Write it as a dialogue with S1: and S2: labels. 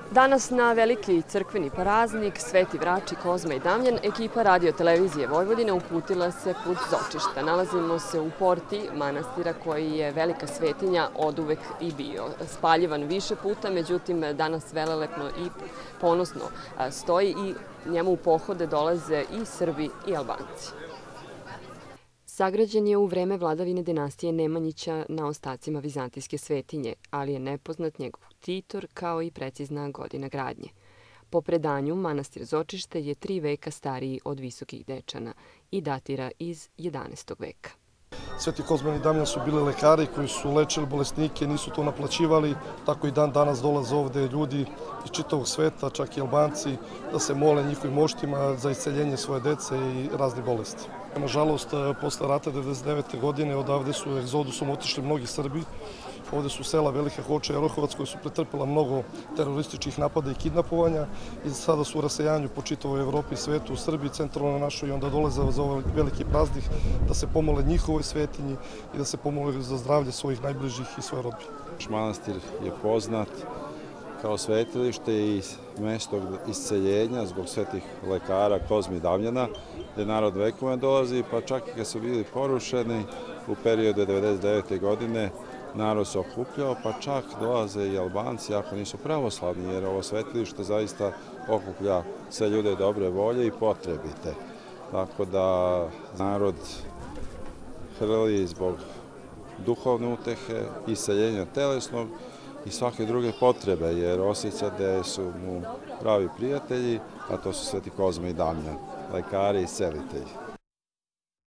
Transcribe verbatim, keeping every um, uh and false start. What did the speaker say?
S1: Danas na veliki crkveni praznik Sveti Vrači, Kozma i Damjan, ekipa Radio televizije Vojvodine uputila se put Zočišta. Nalazimo se u porti manastira koji je velika svetinja oduvek i bio. Spaljivan više puta, međutim danas velelepno i ponosno stoji i njemu u pohode dolaze i Srbi i Albanci. Sagrađen je u vreme vladavine dinastije Nemanjića na ostacima vizantijske svetinje, ali je nepoznat njegov titor kao i precizna godina gradnje. Po predanju, manastir Zočište je tri veka stariji od Visokih Dečana i datira iz jedanaestog veka.
S2: Sveti Kozma i Damjan su bili lekari koji su lečili bolesnike, nisu to naplaćivali, tako i dan danas dolaze ovde ljudi iz čitavog sveta, čak i Albanci, da se mole njihovim moštima za isceljenje svoje dece i razne bolesti. Nažalost, posle rata devedeset devete godine odavde su egzodusom otišli mnogi Srbi. Ovde su sela Velika Hoča i Rohovac koji su pretrpela mnogo terorističkih napada i kidnapovanja i sada su u rasejanju po čitavoj Evropi i svetu, u Srbiji, centralno našoj, i onda dolaze za ovaj veliki praznik da se pomole njihovoj svetinji i da se pomole za zdravlje svojih najbližih i svoje rodbine.
S3: Manastir je poznat kao svetilište i mesto isceljenja zbog svetih lekara Kozme i Damjana, gde narod vekome dolazi, pa čak i kad su bili porušeni u periodu devedeset devete godine, narod se okupljao, pa čak dolaze i Albanci ako nisu pravoslavni, jer ovo svetilište zaista okuplja sve ljude dobre volje i potrebite. Tako da narod hrli zbog duhovne utehe, isceljenja telesnog i svake druge potrebe, jer osjeća da su mu pravi prijatelji, a to su Sveti Kozma i Damjan, lekari i celitelji.